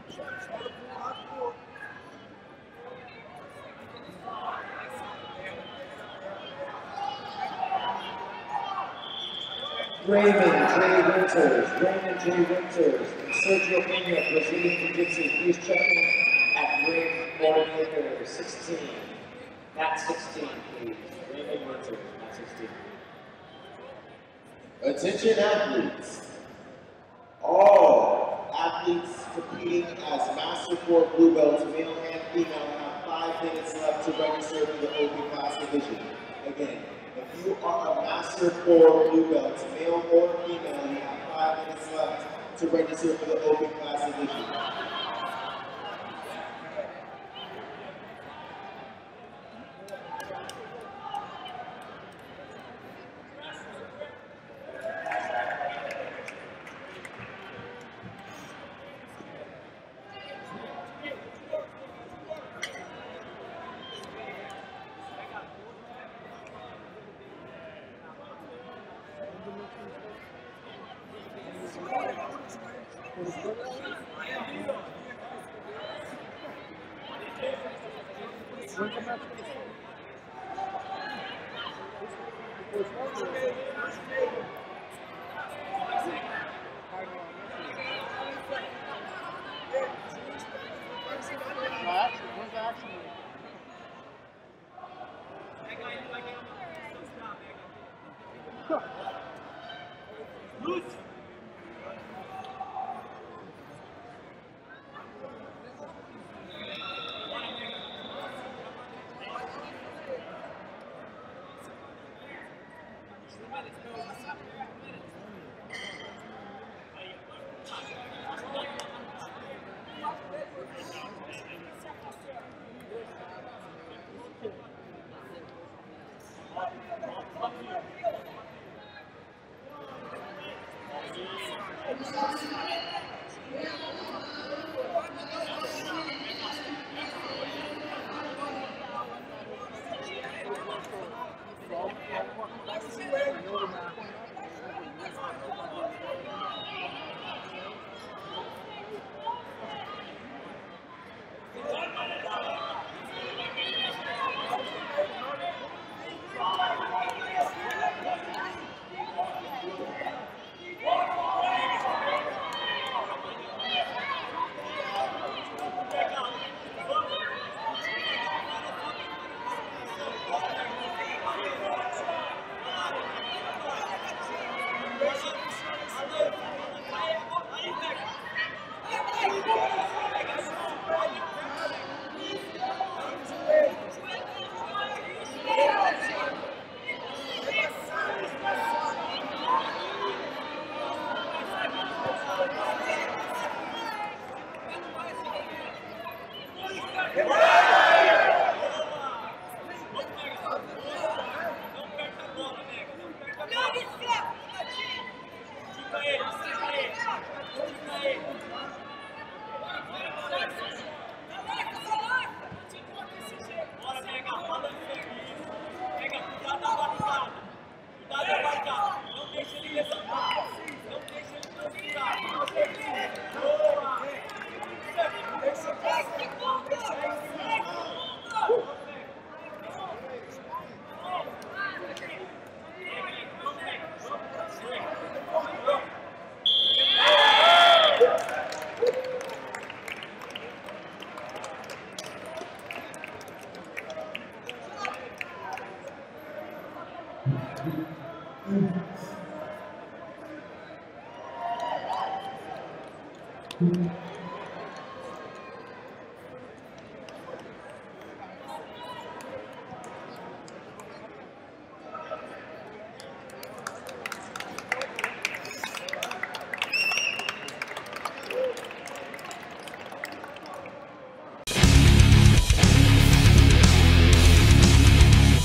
Raymond J. Winters, and Sergio Pena, Brazilian Jiu Jitsu. Please check in at ring coordinator 16. Not 16, please. Raymond Winters, not 16. Attention athletes. All athletes competing as Master 4 Blue Belts, male and female, have 5 minutes left to register for the open class division. Again, if you are a Master 4 Blue Belts, male or female, you have 5 minutes left to register for the open class division.